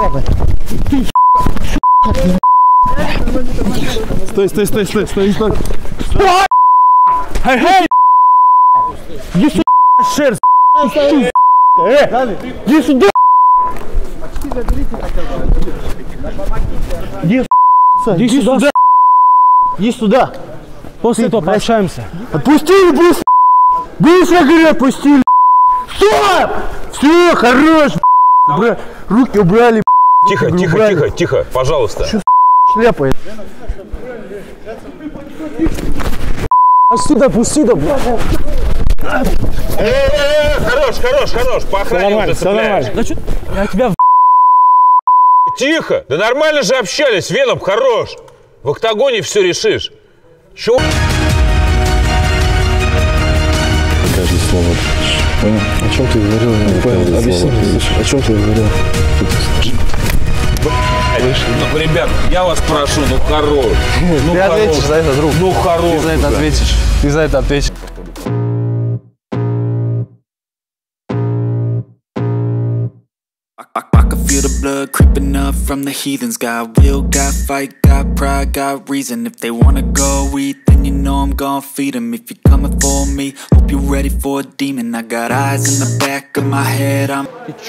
Стой, стой, стой, стой, стой, стой. Эй, эй! Иди сюда, шерсть! Иди сюда! Иди сюда! Иди сюда! После этого пообщаемся. Отпусти, быстро! Быстро, говорю, отпусти! Стоп! Все, хорош! Руки убрали. Тихо, тихо, тихо, тихо, пожалуйста. Шляпает. Отсюда, пусти, да, Хорош, хорош, хорош, по охране уже цепляешь. Да что? Я тебя Тихо, да нормально же общались, Веном, хорош. В октагоне все решишь. Чё? Каждое слово. Понял? О чем ты говорил? Я не понял. Объясни мне. О чем ты говорил? Ну, ребят, я вас прошу, ну хорош. Ну, ты ответишь за это, друг. Ну хорош. Ты за это ответишь. Ты за это ответишь. I can feel the blood creeping up from the heathens. Got will, got fight, got pride, got reason. If they wanna go eat, then you know I'm gon' feed them. If you're coming for me, hope you're ready for a demon. I got eyes in the back of my head, I'm...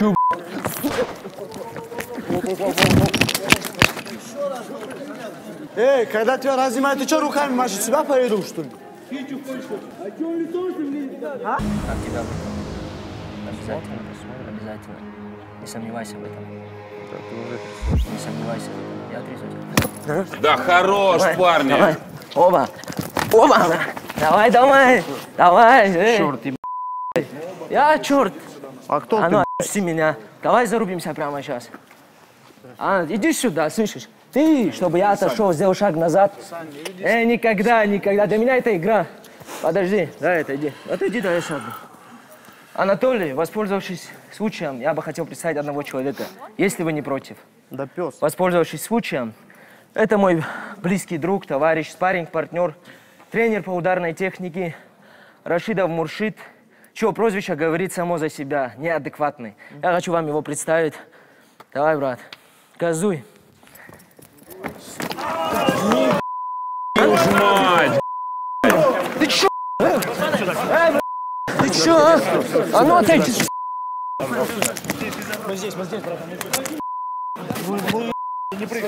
Эй, когда тебя разнимают, ты что руками машешь? Себя поведу, что ли? Обязательно посмотрим, обязательно. Не сомневайся в этом. Не сомневайся. Я отрезаю. Да хорош, Давай, парни. Давай. Оба. Оба. Давай, давай. Давай. Черт, я черт. А кто А ты? ну, отпусти меня. Давай зарубимся прямо сейчас. А, иди сюда, слышишь? Ты, чтобы я отошел, сделал шаг назад. Никогда, никогда. Для меня это игра. Подожди, давай, отойди. Отойди, давай сяду. Анатолий, воспользовавшись случаем, я бы хотел представить одного человека, если вы не против. Да пес. Воспользовавшись случаем, это мой близкий друг, товарищ, спарринг, партнер, тренер по ударной технике Рашидов Муршид, чье прозвище говорит само за себя, неадекватный. Я хочу вам его представить. Давай, брат, газуй. Мать! Ты чё? Ты чё, а? А ну отойди! Мы здесь, брат. Не прыгай.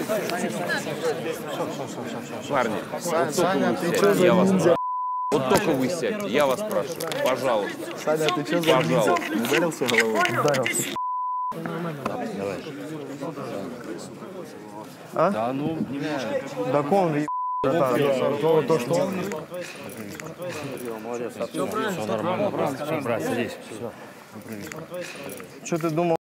Парни, я вас прошу. Вот только вы сядьте, я вас прошу. Пожалуйста. Саня, ты что за ниндзя? Ударился головой? Ударился. Давай. А? Да ну, не да он, то, что он. Молодец, все нормально, брат, садись. Что ты думал?